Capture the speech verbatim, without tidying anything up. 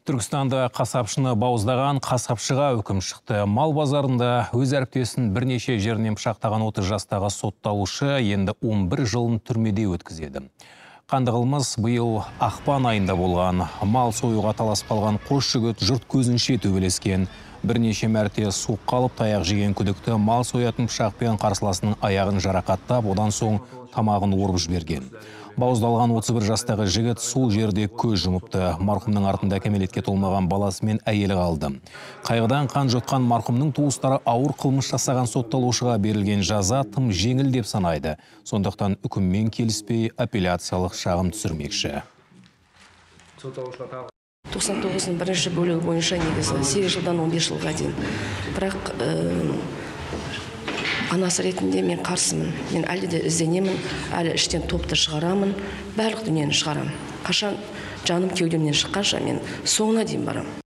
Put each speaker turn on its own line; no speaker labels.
Түркістанда қасапшыны бауыздаған қасапшыға үкім шықты. Мал базарында өз әріптесін бірнеше жерінен пышақтаған отыз жастағы сотталушы енді он бір жылын түрмеде өткізеді. Қандығылмыз биыл ақпан айында болған. Мал союға таласып қалған қос жігіт жұрт көзінше төбелескен. Бірнеше мәрте суық қалып таяқ жеген күдікті мал соятын пышақпен қарсыласының аяғын жарақаттап, одан соң тамағын орып жіберген. Бауыздалған отыз бір жастағы жігіт сол жерде көз жұмыпты. Марқұмның артында кәмелетке толмаған баласы мен әйелі қалды. Қайғыдан қан жұтқан марқұмның туыстары ауыр қылмыс жасаған сотталушыға берілген жаза тым жеңіл деп санайды. Сондықтан үкіммен келіспей апелляциялық шағым түсірмекші.
тоқсан тоғыздың бірінші бөлігі бойынша негізі сегіз жылдан он бес жылға дейін. Бірақ анасы ретінде мен қарсымын. Мен әлі де ізденемін, әлі іштен топты шығарамын, барлық дүниені шығарамын. Қашан жаным кеудемнен шыққанша мен соңына дейін барамын.